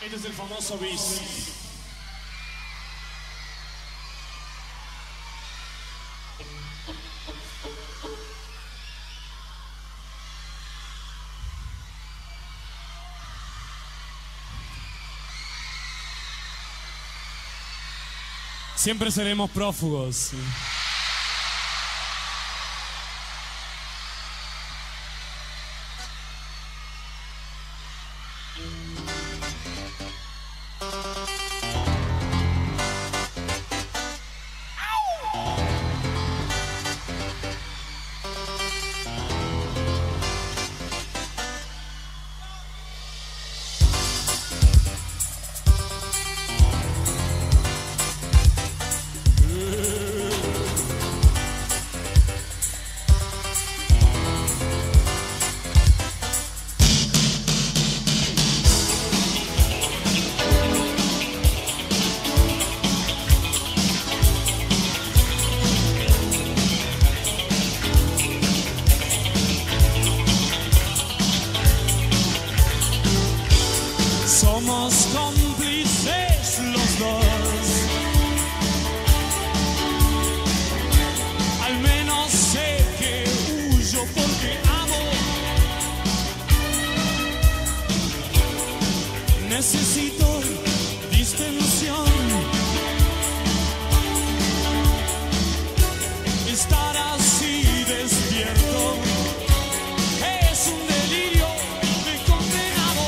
Este es el famoso bis. Siempre seremos prófugos. Somos cómplices los dos. Al menos sé que huyo porque amo. Necesito distensión. Estar así despierto es un delirio de condenado.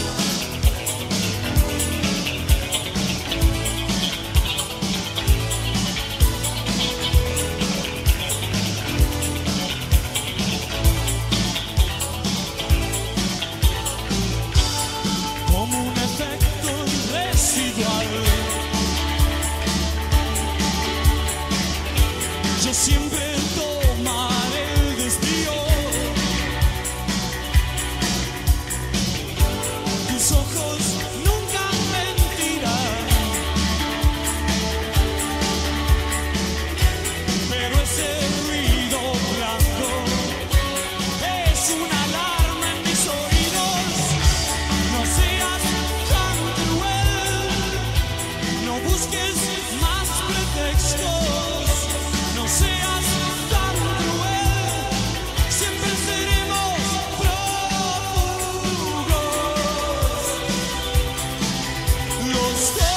Como un efecto residual, yo siempre tomaré el desvío. Tus ojos nunca mentirán, pero ese ruido blanco es una alarma en mis oídos. No seas tan cruel, no busques más pretextos. No seas tan cruel, siempre seremos prófugos los dos.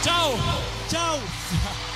Chao.